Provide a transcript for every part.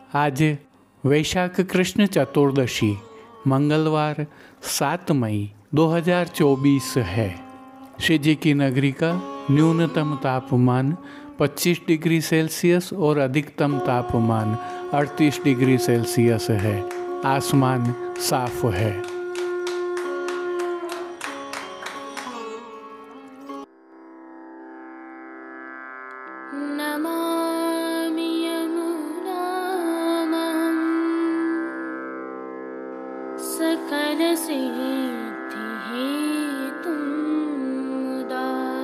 आज वैशाख कृष्ण चतुर्दशी मंगलवार 7 मई 2024 है। श्री जी की नगरी का न्यूनतम तापमान 25 डिग्री सेल्सियस और अधिकतम तापमान 38 डिग्री सेल्सियस है। आसमान साफ है। सकल सिद्धि हेतु मुदा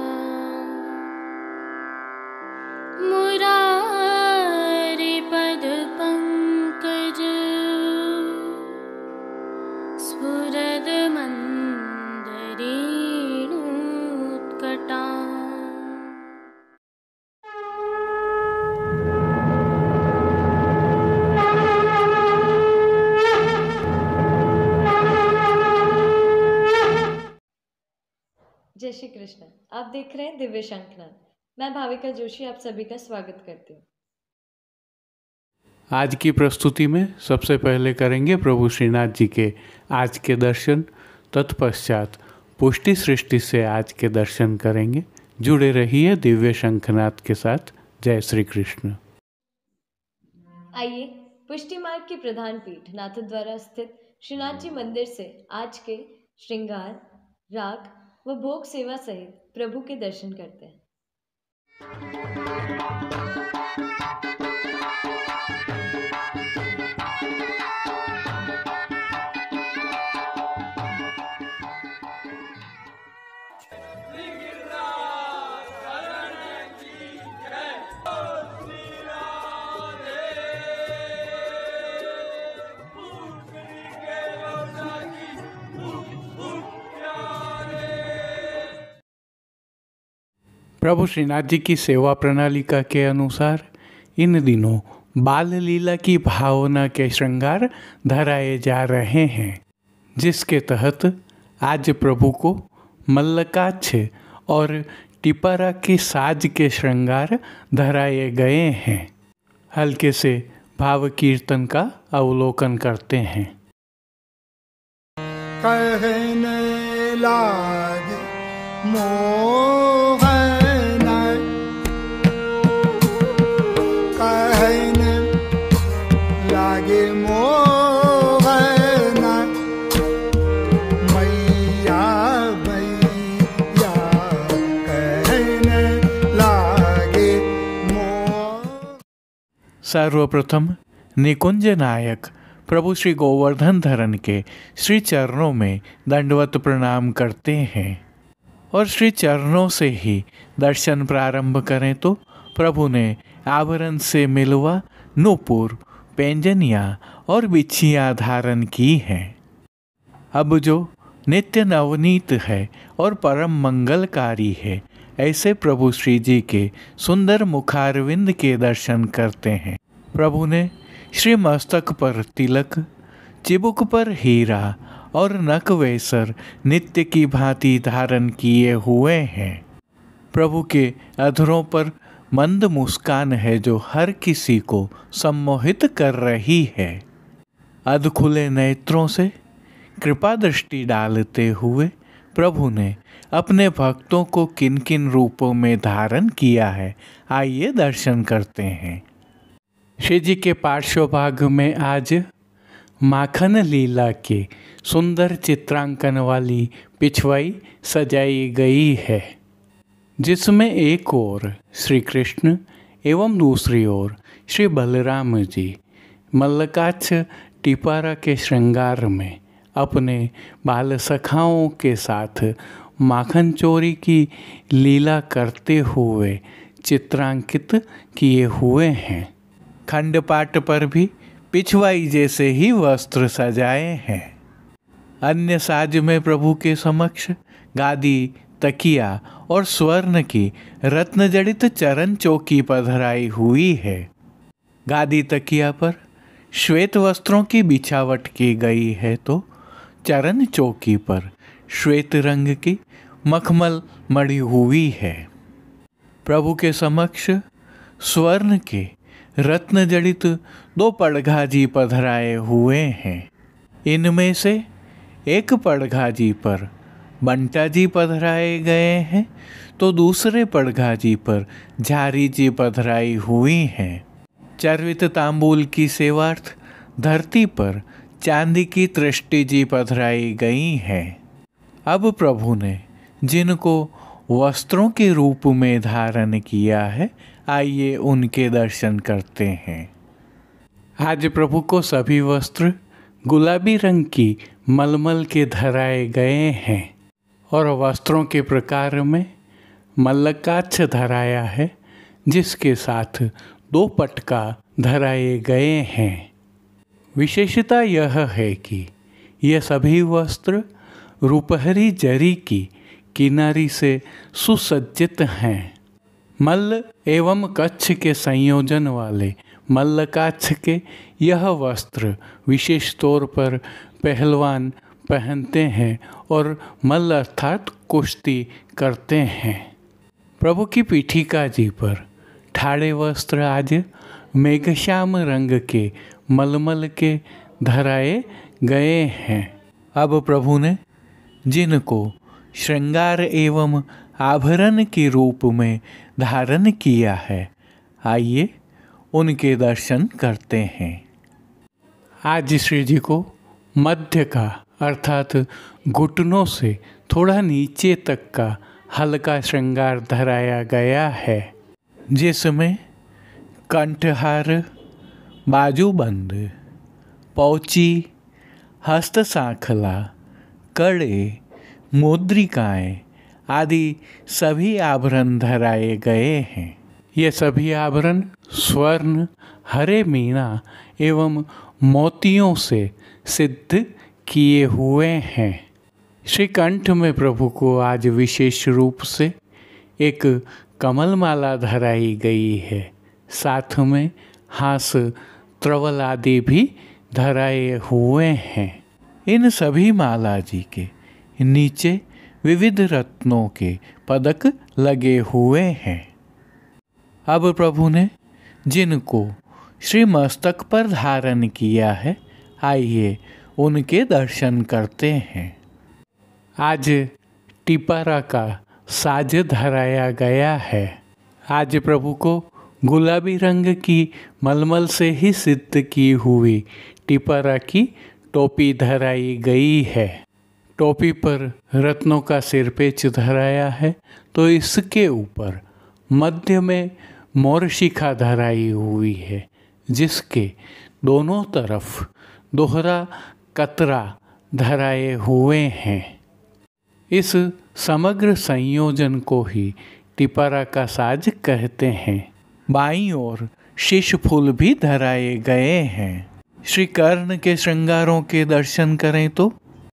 मुरारि पद पंकज स्फुरद मंदरेणुत्कटा। जय श्री कृष्ण। आप देख रहे हैं दिव्य शंखनाद। मैं भाविका जोशी आप सभी का स्वागत करती हूँ। आज की प्रस्तुति में सबसे पहले करेंगे प्रभु श्रीनाथ जी के आज के दर्शन। तत्पश्चात पुष्टि सृष्टि से आज के दर्शन करेंगे। जुड़े रहिए दिव्य शंखनाद के साथ। जय श्री कृष्ण। आइए पुष्टि मार्ग की प्रधान पीठ नाथद्वारा स्थित श्रीनाथ जी मंदिर से आज के श्रृंगार, राग व भोग सेवा सहित प्रभु के दर्शन करते हैं। प्रभु श्रीनाथ जी की सेवा प्रणालिका के अनुसार इन दिनों बाल लीला की भावना के श्रृंगार धराए जा रहे हैं, जिसके तहत आज प्रभु को मल्लकाक्ष और टिपरा की साज के श्रृंगार धराए गए हैं। हल्के से भाव कीर्तन का अवलोकन करते हैं। कहने लागे मोहन, कहने लागे मोहन, मैया मैया कहने लागे मोहन। सर्वप्रथम निकुंज नायक प्रभु श्री गोवर्धन धरन के श्री चरणों में दंडवत प्रणाम करते हैं और श्री चरणों से ही दर्शन प्रारंभ करें तो प्रभु ने आभरण से मिलवा नूपुर, पैंजनिया और बिछियाँ धारण की हैं। अब जो नित्य नवनीत है और परम मंगलकारी है, ऐसे प्रभु श्री जी के सुंदर मुखारविंद के दर्शन करते हैं। प्रभु ने श्री मस्तक पर तिलक, चिबुक पर हीरा और नक वेसर नित्य की भांति धारण किए हुए हैं। प्रभु के अधरों पर मंद मुस्कान है जो हर किसी को सम्मोहित कर रही है। अध खुले नेत्रों से कृपा दृष्टि डालते हुए प्रभु ने अपने भक्तों को किन किन रूपों में धारण किया है, आइए दर्शन करते हैं। श्री जी के पार्श्व भाग में आज माखन लीला के सुंदर चित्रांकन वाली पिछवाई सजाई गई है, जिसमें एक ओर श्री कृष्ण एवं दूसरी ओर श्री बलराम जी मल्लकाक्ष टिपारा के श्रृंगार में अपने बाल सखाओं के साथ माखन चोरी की लीला करते हुए चित्रांकित किए हुए हैं। खंडपाट पर भी पिछवाई जैसे ही वस्त्र सजाए हैं। अन्य साज में प्रभु के समक्ष गादी, तकिया और स्वर्ण की रत्न जड़ित चरण चौकी पधराई हुई है। गादी तकिया पर श्वेत वस्त्रों की बिछावट की गई है तो चरण चौकी पर श्वेत रंग की मखमल मढ़ी हुई है। प्रभु के समक्ष स्वर्ण के रत्न जड़ित 2 पड़घा जी पधराए हुए हैं। इनमें से एक पड़घा जी पर बंटा जी पधराए गए हैं, तो दूसरे पड़घा जी पर झारी जी पधराई हुई हैं। चर्वित तांबूल की सेवार्थ धरती पर चांदी की तृष्टि जी पधराई गई हैं। अब प्रभु ने जिनको वस्त्रों के रूप में धारण किया है, आइए उनके दर्शन करते हैं। आज प्रभु को सभी वस्त्र गुलाबी रंग की मलमल के धराए गए हैं और वस्त्रों के प्रकार में मल्लकाक्ष धराया है, जिसके साथ 2 पटका धराए गए हैं। विशेषता यह है कि यह सभी वस्त्र रूपहरी जरी की किनारी से सुसज्जित हैं। मल्ल एवं कच्छ के संयोजन वाले मल्लकाक्ष के यह वस्त्र विशेष तौर पर पहलवान पहनते हैं और मल्ल अर्थात कुश्ती करते हैं। प्रभु की पीठिका जी पर ठाड़े वस्त्र आज मेघश्याम रंग के मलमल के धराए गए हैं। अब प्रभु ने जिनको श्रृंगार एवं आभरण के रूप में धारण किया है, आइए उनके दर्शन करते हैं। आज श्री जी को मध्य का अर्थात घुटनों से थोड़ा नीचे तक का हल्का श्रृंगार धराया गया है, जिसमें कंठहार, बाजूबंद, पौची, हस्त सांखला, कड़े, मुद्रिकाएं आदि सभी आभरण धराए गए हैं। ये सभी आभरण स्वर्ण, हरे मीना एवं मोतियों से सिद्ध किए हुए हैं। श्री कंठ में प्रभु को आज विशेष रूप से एक कमल माला धराई गई है। साथ में हास त्रवल आदि भी धराए हुए हैं। इन सभी माला जी के नीचे विविध रत्नों के पदक लगे हुए हैं। अब प्रभु ने जिनको श्री मस्तक पर धारण किया है, आइए उनके दर्शन करते हैं। आज टिपारा का साज धराया गया है। आज प्रभु को गुलाबी रंग की मलमल से ही सिद्ध की हुई टिपारा की टोपी धराई गई है। टोपी पर रत्नों का सिरपेच धराया है, तो इसके ऊपर मध्य में मोरशिखा धराई हुई है, जिसके दोनों तरफ दोहरा कतरा धराए हुए हैं। इस समग्र संयोजन को ही टिपारा का साज कहते हैं। बाईं ओर शीश फूल भी धराए गए हैं। श्री कर्ण के श्रृंगारों के दर्शन करें तो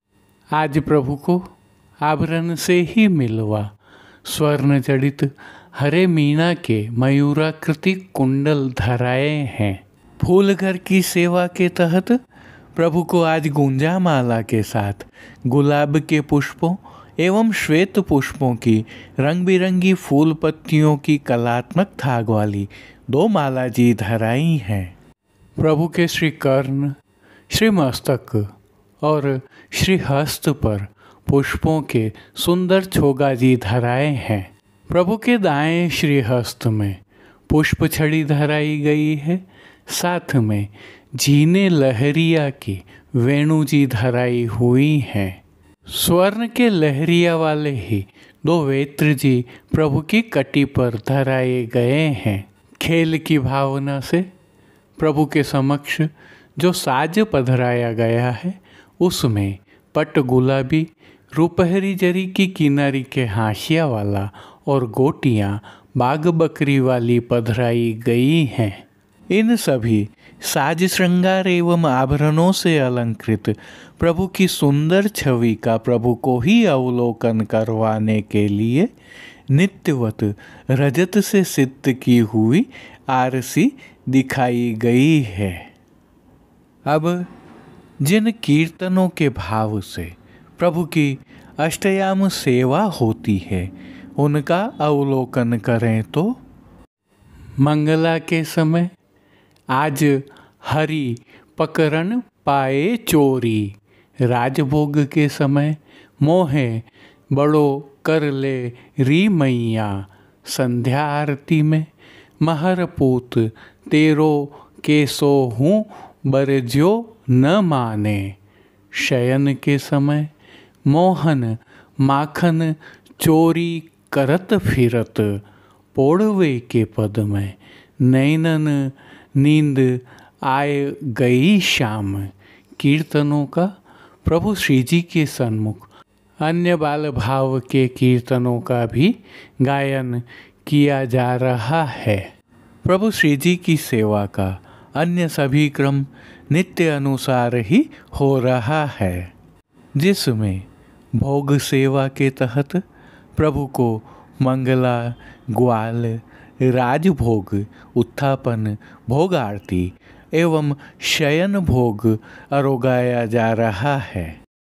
आज प्रभु को आभरण से ही मिलवा स्वर्ण जड़ित हरे मीना के मयूराकृति कुंडल धराए हैं। फूल घर की सेवा के तहत प्रभु को आज गुंजा माला के साथ गुलाब के पुष्पों एवं श्वेत पुष्पों की रंग बिरंगी फूल पत्तियों की कलात्मक थाग वाली 2 माला जी धराई हैं। प्रभु के श्री कर्ण, श्री मस्तक और श्री हस्त पर पुष्पों के सुंदर छोगा जी धराए हैं। प्रभु के दाएं श्री हस्त में पुष्प छड़ी धराई गई है। साथ में जीने लहरिया की वेणु जी धराई हुई हैं। स्वर्ण के लहरिया वाले ही 2 वेत्र जी प्रभु की कटी पर धराए गए हैं। खेल की भावना से प्रभु के समक्ष जो साज पधराया गया है, उसमें पट गुलाबी रुपहरी जरी की किनारी के हाशिया वाला और गोटियां बाग बकरी वाली पधराई गई हैं। इन सभी साज श्रृंगार एवं आभरणों से अलंकृत प्रभु की सुंदर छवि का प्रभु को ही अवलोकन करवाने के लिए नित्यवत रजत से सिद्ध की हुई आरसी दिखाई गई है। अब जिन कीर्तनों के भाव से प्रभु की अष्टयाम सेवा होती है, उनका अवलोकन करें तो मंगला के समय आज हरि पकड़न पाए चोरी। राजभोग के समय मोहे बड़ो कर ले री मैया। संध्या आरती में महरपूत तेरो केसो हूँ बरज्यो न माने। शयन के समय मोहन माखन चोरी करत फिरत। पोड़वे के पद में नैनन नींद आए गई शाम। कीर्तनों का प्रभु श्री जी के सन्मुख अन्य बाल भाव के कीर्तनों का भी गायन किया जा रहा है। प्रभु श्री जी की सेवा का अन्य सभी क्रम नित्य अनुसार ही हो रहा है, जिसमें भोग सेवा के तहत प्रभु को मंगला, ग्वाल, राजभोग, उत्थापन, भोग आरती एवं शयन भोग अरोगाया जा रहा है,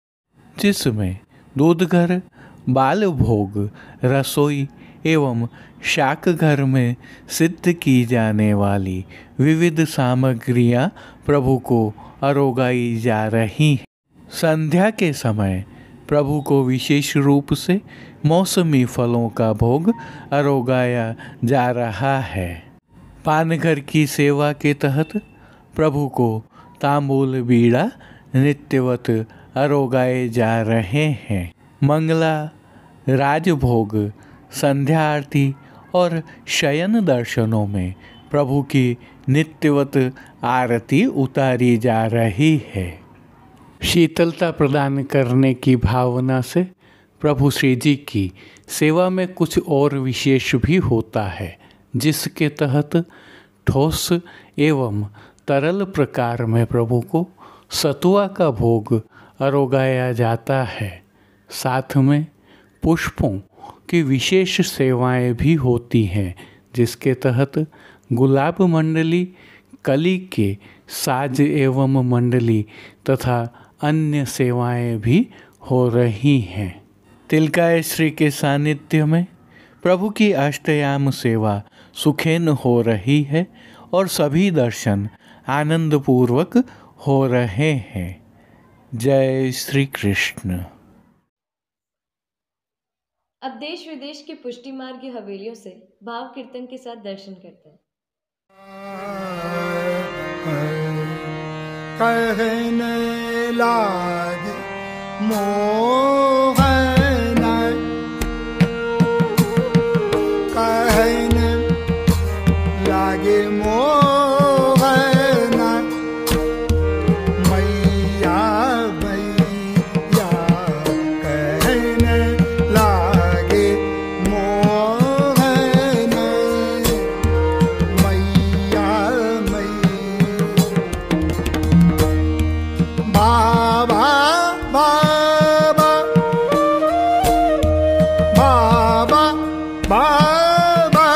जिसमें दूधघर, बाल भोग, रसोई एवं शाक घर में सिद्ध की जाने वाली विविध सामग्रियां प्रभु को अरोगाई जा रही हैं। संध्या के समय प्रभु को विशेष रूप से मौसमी फलों का भोग अरोगाया जा रहा है। पानघर की सेवा के तहत प्रभु को तांबूल बीड़ा नित्यवत अरोगाए जा रहे हैं। मंगला, राजभोग, संध्या आरती और शयन दर्शनों में प्रभु की नित्यवत आरती उतारी जा रही है। शीतलता प्रदान करने की भावना से प्रभु श्री जी की सेवा में कुछ और विशेष भी होता है, जिसके तहत ठोस एवं तरल प्रकार में प्रभु को सतुआ का भोग अरोगाया जाता है। साथ में पुष्पों की विशेष सेवाएं भी होती हैं, जिसके तहत गुलाब मंडली, कली के साज एवं मंडली तथा अन्य सेवाएं भी हो रही हैं। तिलकाय श्री के सानिध्य में प्रभु की अष्टयाम सेवा सुखेन हो रही है और सभी दर्शन आनंद पूर्वक हो रहे हैं। जय श्री कृष्ण। अब देश विदेश की पुष्टि मार्ग की हवेलियों से भाव कीर्तन के साथ दर्शन करते हैं। कहने लागे मोहन, कहने लागे मोहन, मैया मैया कहने लागे मोहन, मैया मैया बाबा बाबा बाबा बाबा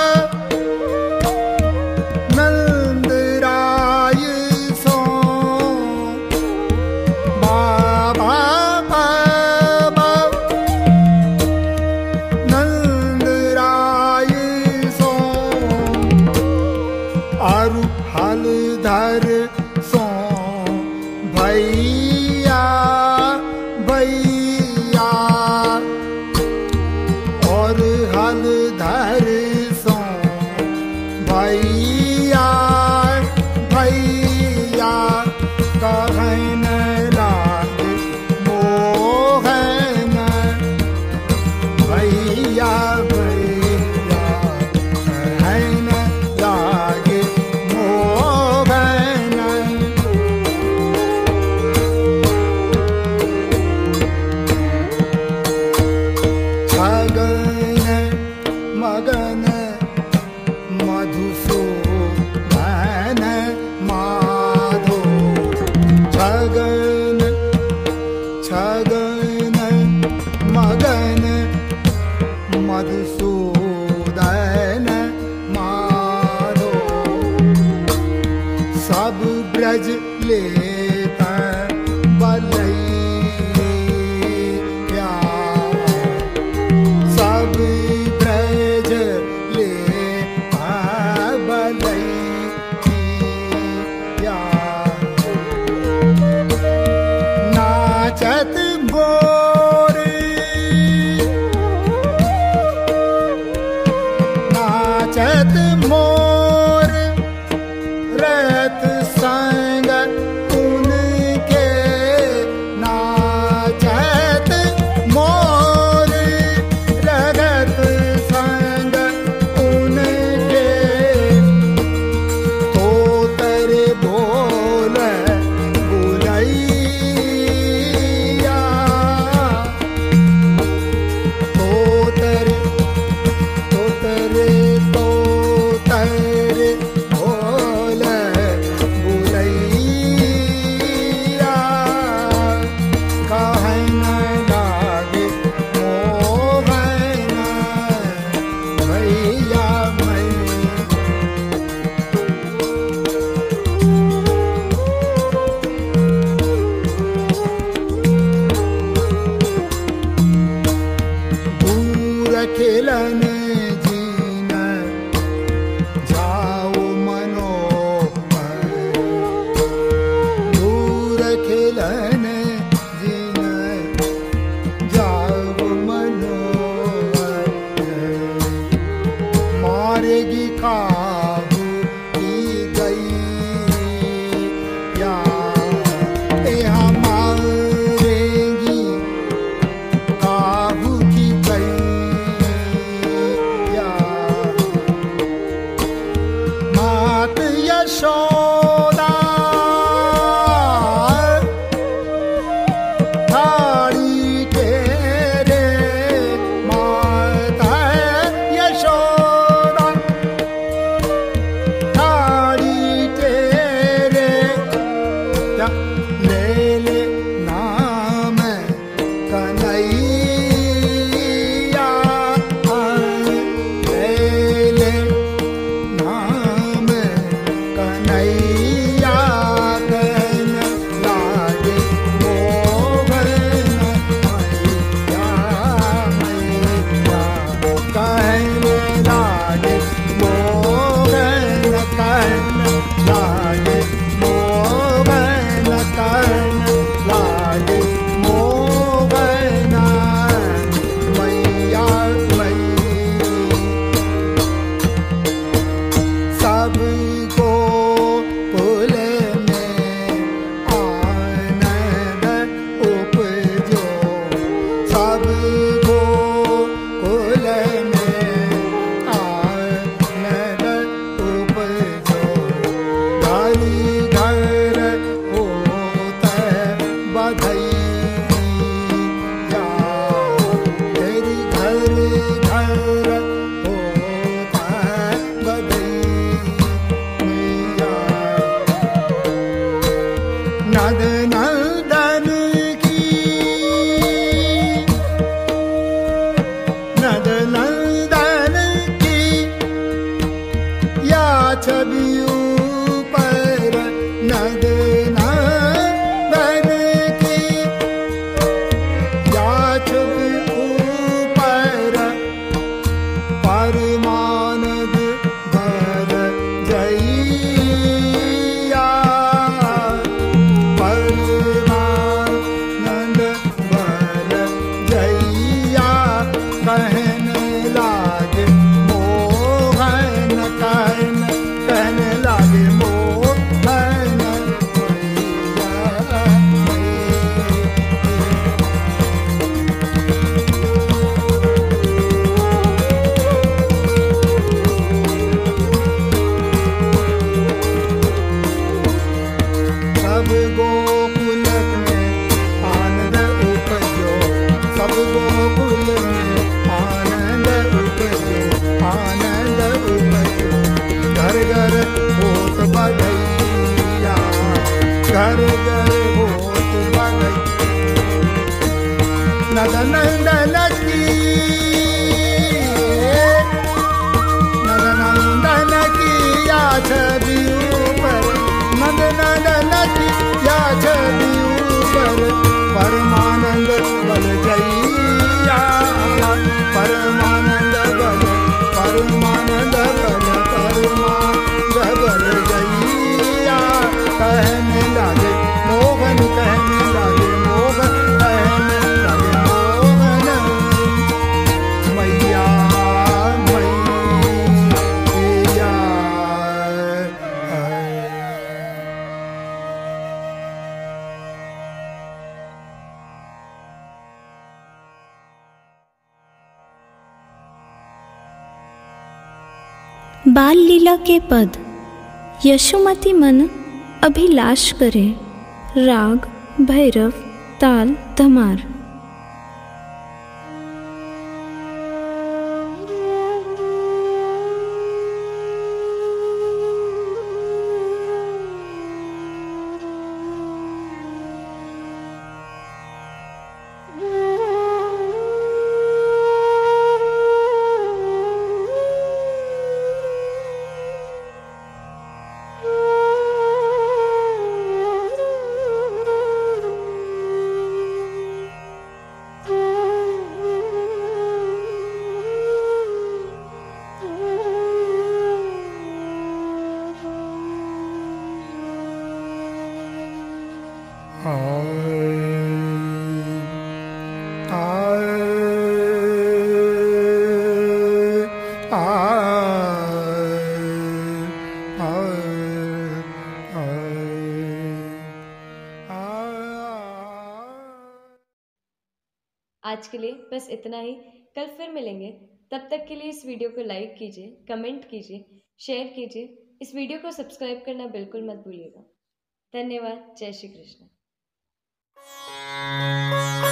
नंदराय सो बाबा बाबा नंदराय सो आरु हलधर सो भैया भैया और हलधर सो भैया भैया कहन लागे मोहन, भैया भैया कहन लागे मोहन। छगन मगन मधुसूदन माधो, छगन छगन मगन मधुसूदन माधो, सब ब्रज लेता बलैया, सब ब्रज लेता बलैया। संग उनके नाचत मोर रगत संग उनके तो तेरे बोल बुलैया तो तेरे बोल बुलैया कहन लागे मोहन भैया मैं दूर खिलन जीन जाओ मनोहर दूर खिलन जीन जाओ मनोहर मारेगी काबू की गई या यहाँ मारेगी काबू की गई या मात यशोदा थाड़ी तेरे माता यशोदा थाड़ी तेरे ले ले नाम कन्हैया ले ले नाम कन्हैया कहन लागे मोहन मैया मैया कहन लागे मोहन कहन लागे मोहन कहन लागे मोहन मैया मैया सबको कुल में आनंद उपजो सबको कुल में आनंद उपजो घरी घर होता बधैया तेरी घर घर होता बधैया नद नंदन की नद नंदन की या छवि ऊपर नद नंदन की या छवि ऊपर परमानंद भर जैया परमानंद भर जैया कहन लागे मोहन कहन लागे मोहन मैया सब गोकुल में आनंद उपजो सब गोकुल में आनंद उपजो आनंद उपजो घर घर होत बधैया घर घर होत बधैया नद नंदन की नद नंदन की या छवि ऊपर नद नंदन की या छवि ऊपर परमानंद बल जैया परमानंद बल परमानंद बल परमानंद बल जैया कहने लागे मोहन कहने लागे मोहन कहने लागे मोहन बाल लीला के पद। यशोमती मन अभिलाष करे, राग भैरव, ताल धमार। आज के लिए बस इतना ही। कल फिर मिलेंगे। तब तक के लिए इस वीडियो को लाइक कीजिए, कमेंट कीजिए, शेयर कीजिए। इस वीडियो को सब्सक्राइब करना बिल्कुल मत भूलिएगा। धन्यवाद। जय श्री कृष्ण।